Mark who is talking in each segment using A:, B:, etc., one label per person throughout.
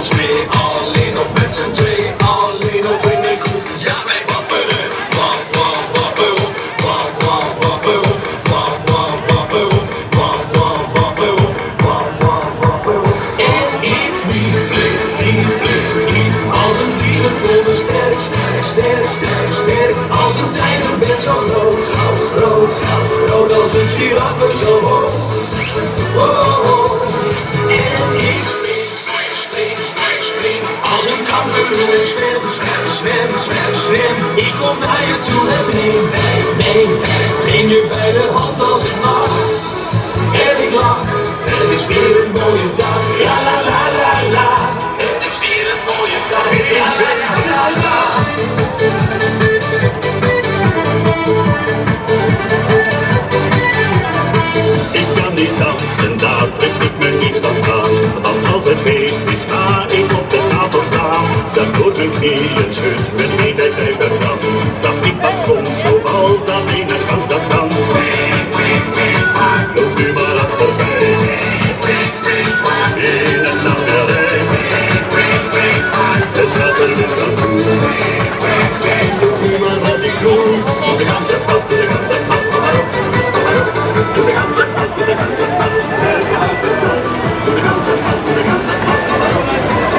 A: ons mee, alleen of met z'n twee, alleen of in een groep. Ja, wij wapperen, wap, wap, wapperoep, wap, wap, wapperoep, wap, wap, wapperoep, wap, wap, wapperoep, wap, wap, wapperoep. En ik vlieg, vlieg, vlieg, vlieg, vlieg, als een vlieger vol me sterk, sterk, sterk, sterk, sterk, als een tijger ben zo groot, groot, groot, groot, als een giraffe zo hoog. En ik spring, spring, spring, spring, spring, als een kangoeroe en zwem, zwem, zwem, zwem, zwem. Ik kom naar je toe en neem, neem, neem, neem je bij de hand als ik mag. En ik lach, het is weer een mooie dag, la la la la la. Het is weer een mooie dag, la la la la la.
B: Ik kan niet dansen, daar trek ik me niet van aan. Want als het feest is, ga ik op de tafel staan. Zak door mijn knieën, schud mijn eenheid bij de kan. Stap niet van grond, zoals alleen een gans dat kan. Loop nu maar achterbij, in een lange rij. Het gaat er weer aan toe. Doe nu maar wat ik doe, doe de ganse pas, doe de ganse pas, kom maar op. Doe de ganse pas, doe de ganse pas, doe de ganse pas, doe de ganse pas, kom maar op.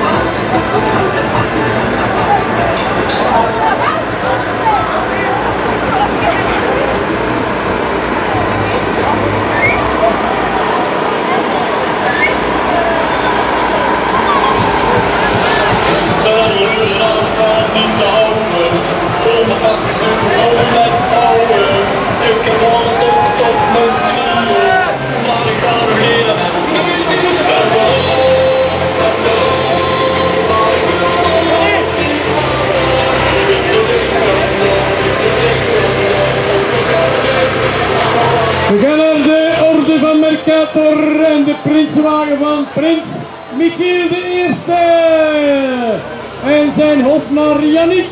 C: We gaan naar de orde van Mercator en de prinswagen van prins Michiel de Eerste en zijn hofnar Yannick.